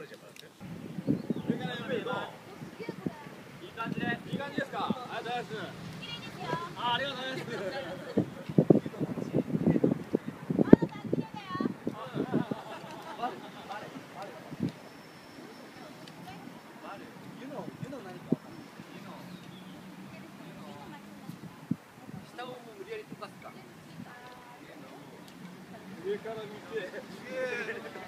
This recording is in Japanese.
ですか。ありがとうございます。ありがとうございます。下をもう無理やり溶かすか。上から見て。